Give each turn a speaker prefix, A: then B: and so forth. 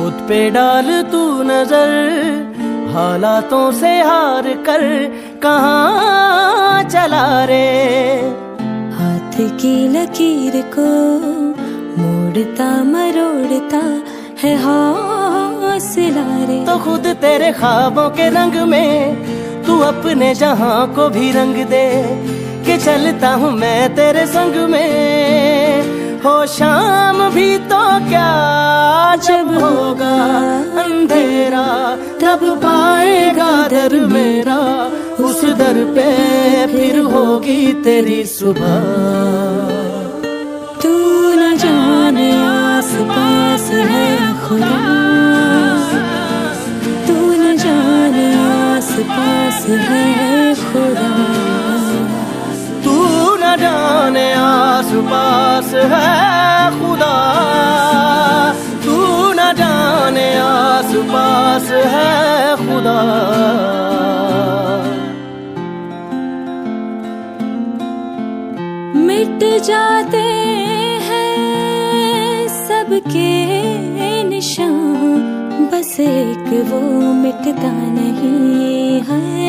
A: खुद पे डाल तू नजर, हालातों से हार कर कहाँ चला रे।
B: हाथ की लकीर को मोड़ता मरोड़ता है हौसला रे।
A: तो खुद तेरे ख्वाबों के रंग में तू अपने जहां को भी रंग दे, कि चलता हूँ मैं तेरे संग में। हो शाम भी तो क्या, जब होगा अंधेरा तब पाएगा दर मेरा, उस दर पे फिर होगी तेरी सुबह।
B: तू न जाने आस पास है खुदा, तू न जाने आस पास है खुदा।
A: तू न जाने आस पास है खुदा, तू न जाने आस पास है खुदा।
B: मिट जाते हैं सबके निशान, बस एक वो मिटता नहीं है।